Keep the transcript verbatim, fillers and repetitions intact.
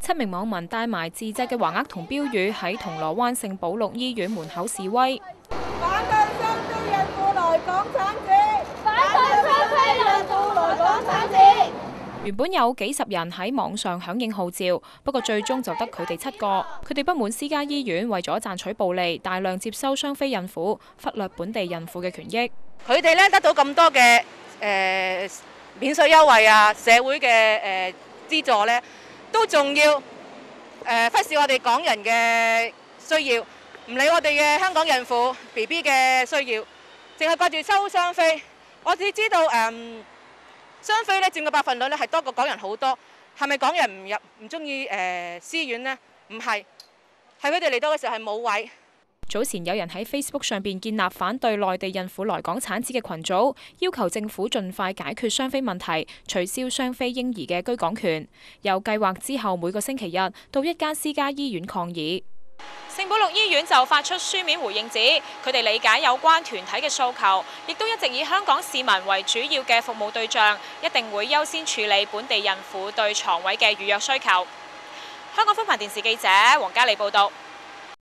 七名網民帶埋自製嘅橫額同標語喺銅鑼灣聖保祿醫院門口示威。 反對雙非孕婦來港產子！反對雙非孕婦來港產子！ 原本有幾十人喺網上響應號召，不過最終就得佢哋七個。佢哋不滿私家醫院為咗賺取暴利，大量接收雙非孕婦，忽略本地孕婦嘅權益。 佢哋咧得到咁多嘅誒免稅優惠啊，社會嘅誒資助咧，都仲要誒忽視我哋港人嘅需要，唔理我哋嘅香港孕婦 B B 嘅需要，淨係掛住收雙非。我只知道誒。雙非咧佔嘅百分率咧係多過港人好多，係咪港人唔入唔中意誒私院呢？唔係，係佢哋嚟到嘅時候係冇位。 早前有人喺 Facebook 上邊建立反對內地孕婦來港產子嘅群組，要求政府盡快解決雙非問題，取消雙非嬰兒嘅居港權。又計劃之後每個星期日到一間私家醫院抗議。聖保祿醫院就發出書面回應指，佢哋理解有關團體嘅訴求，亦都一直以香港市民為主要嘅服務對象，一定會優先處理本地孕婦對床位嘅預約需求。香港風帆電視記者黃嘉莉報道。